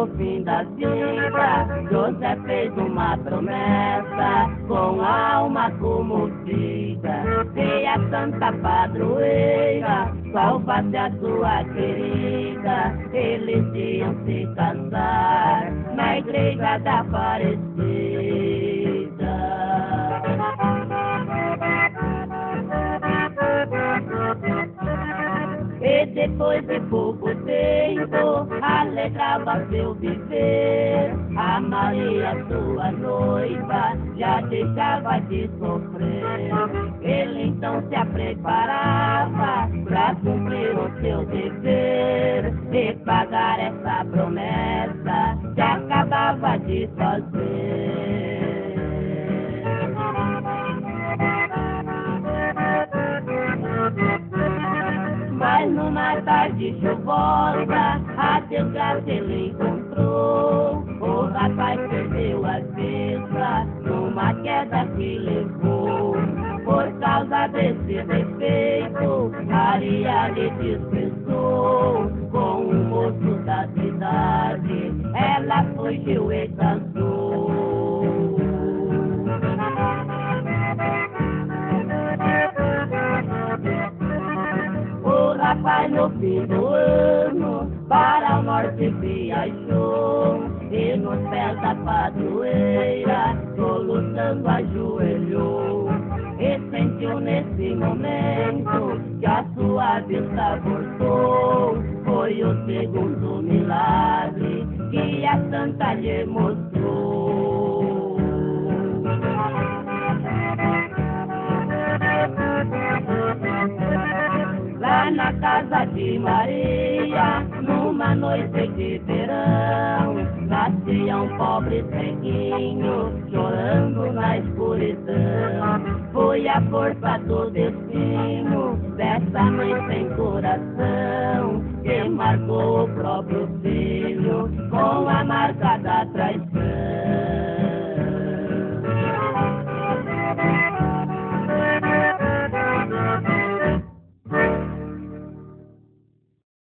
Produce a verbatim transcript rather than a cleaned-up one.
no fim da vida, José fez uma promessa com a alma comovida. Se a Santa Padroeira salvasse a sua querida, eles iam se casar na igreja da Aparecida. E depois de pouco tempo, alegrava seu viver. A Maria, sua noiva, já deixava de sofrer. Ele então se preparava pra cumprir o seu dever, e pagar essa promessa que acabava de fazer. Mas numa tarde chuvosa, a desgraça ele encontrou. O rapaz perdeu a vista numa queda que levou. Por causa desse defeito, Maria lhe dispensou. Com o moço da cidade, ela fugiu e casou. Rapaz, no fim do ano, para o norte viajou, e nos pés da padroeira, soluçando, ajoelhou. E sentiu nesse momento que a sua vista voltou. Foi o segundo milagre que a santa lhe mostrou. Lá na casa de Maria, numa noite de verão, nascia um pobre ceguinho, chorando na escuridão. Foi a força do destino dessa mãe sem coração, que marcou o próprio filho com a marca